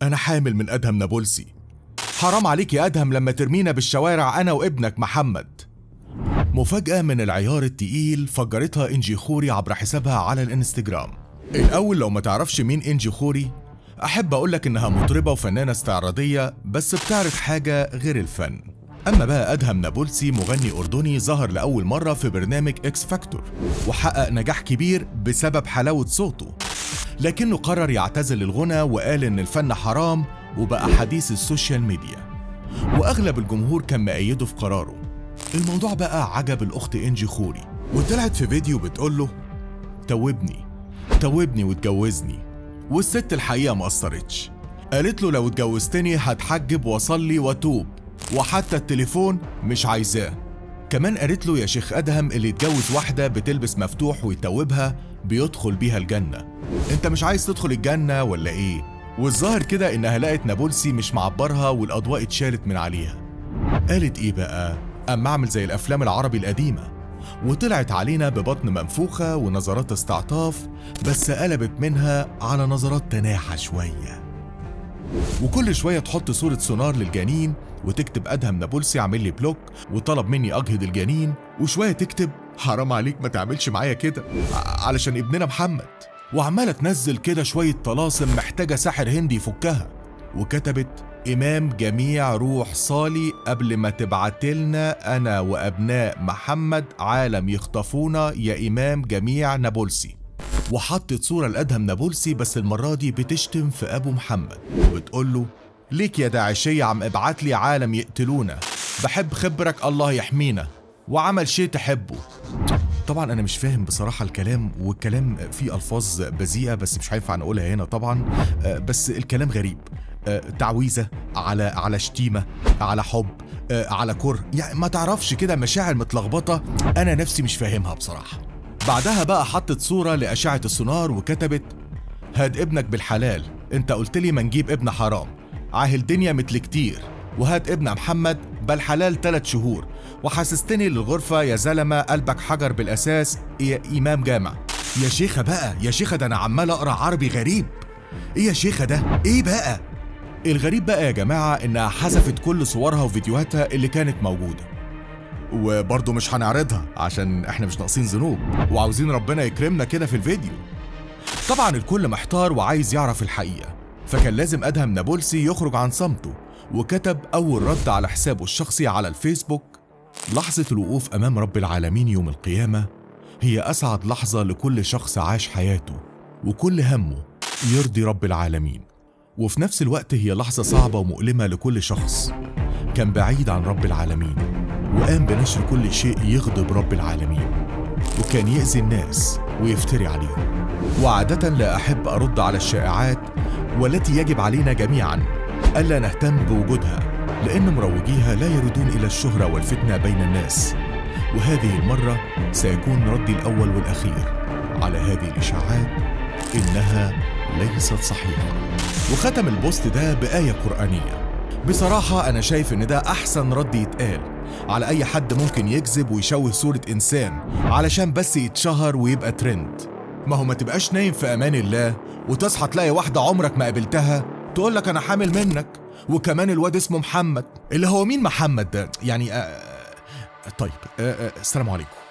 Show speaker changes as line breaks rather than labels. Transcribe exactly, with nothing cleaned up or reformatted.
أنا حامل من أدهم نابلسي. حرام عليك يا أدهم لما ترمينا بالشوارع أنا وابنك محمد. مفاجأة من العيار التقيل فجرتها إنجي خوري عبر حسابها على الانستجرام. الأول لو ما تعرفش مين إنجي خوري، أحب أقولك إنها مطربة وفنانة استعراضية بس بتعرض حاجة غير الفن. أما بقى أدهم نابلسي مغني أردني ظهر لأول مرة في برنامج إكس فاكتور وحقق نجاح كبير بسبب حلاوة صوته، لكنه قرر يعتزل الغنى وقال إن الفن حرام وبقى حديث السوشيال ميديا، وأغلب الجمهور كان مأيده في قراره. الموضوع بقى عجب الأخت إنجي خوري وطلعت في فيديو بتقوله توبني توبني واتجوزني، والست الحقيقة ما قصرتش، قالت له لو اتجوزتني هتحجب واصلي واتوب وحتى التليفون مش عايزاه. كمان قالت له يا شيخ أدهم اللي يتجوز واحدة بتلبس مفتوح ويتوبها بيدخل بيها الجنة، انت مش عايز تدخل الجنة ولا ايه؟ والظاهر كده انها لقت نابلسي مش معبرها والاضواء اتشالت من عليها. قالت ايه بقى؟ اما اعمل زي الافلام العربي القديمة وطلعت علينا ببطن منفوخة ونظرات استعطاف، بس قلبت منها على نظرات تناحة شوية، وكل شوية تحط صورة سونار للجنين وتكتب أدهم نابلسي عامل لي بلوك وطلب مني أجهض الجنين، وشوية تكتب حرام عليك ما تعملش معايا كده علشان ابننا محمد، وعمالة تنزل كده شوية طلاسم محتاجة ساحر هندي يفكها، وكتبت إمام جميع روح صالي قبل ما تبعتلنا أنا وأبناء محمد عالم يخطفونا يا إمام جميع نابلسي، وحطت صورة لأدهم نابلسي بس المرة دي بتشتم في أبو محمد وبتقوله ليك يا داعشية عم ابعت لي عالم يقتلونا، بحب خبرك الله يحمينا، وعمل شيء تحبه. طبعا أنا مش فاهم بصراحة الكلام، والكلام فيه ألفاظ بذيئة بس مش هينفع نقولها هنا طبعا، بس الكلام غريب، تعويذة على على شتيمة على حب على كره، يعني ما تعرفش كده مشاعر متلخبطة أنا نفسي مش فاهمها بصراحة. بعدها بقى حطت صورة لأشعة السونار وكتبت هاد ابنك بالحلال، انت قلت لي ما نجيب ابن حرام، عاهل دنيا مثل كتير، وهات ابن محمد بالحلال ثلاث شهور، وحسستني للغرفة يا زلمة قلبك حجر بالأساس يا إمام جامع. يا شيخة بقى يا شيخة ده أنا عمال أقرأ عربي غريب، إيه يا شيخة ده إيه بقى؟ الغريب بقى يا جماعة إنها حذفت كل صورها وفيديوهاتها اللي كانت موجودة، وبرضه مش هنعرضها عشان احنا مش ناقصين ذنوب وعاوزين ربنا يكرمنا كده في الفيديو. طبعا الكل محتار وعايز يعرف الحقيقة، فكان لازم أدهم نابلسي يخرج عن صمته، وكتب أول رد على حسابه الشخصي على الفيسبوك: لحظة الوقوف أمام رب العالمين يوم القيامة هي أسعد لحظة لكل شخص عاش حياته وكل همه يرضي رب العالمين، وفي نفس الوقت هي لحظة صعبة ومؤلمة لكل شخص كان بعيد عن رب العالمين وقام بنشر كل شيء يغضب رب العالمين، وكان يأذي الناس ويفتري عليهم. وعادة لا أحب أرد على الشائعات والتي يجب علينا جميعا ألا نهتم بوجودها، لأن مروجيها لا يريدون إلى الشهرة والفتنة بين الناس، وهذه المرة سيكون ردي الأول والأخير على هذه الإشاعات إنها ليست صحيحة. وختم البوست ده بآية قرآنية. بصراحة أنا شايف إن ده أحسن رد يتقال على أي حد ممكن يكذب ويشوه صورة إنسان علشان بس يتشهر ويبقى ترند. ما هو ما تبقاش نايم في أمان الله وتصحى تلاقي واحدة عمرك ما قابلتها تقولك أنا حامل منك، وكمان الواد اسمه محمد، اللي هو مين محمد ده؟ يعني آه طيب آه آه السلام عليكم.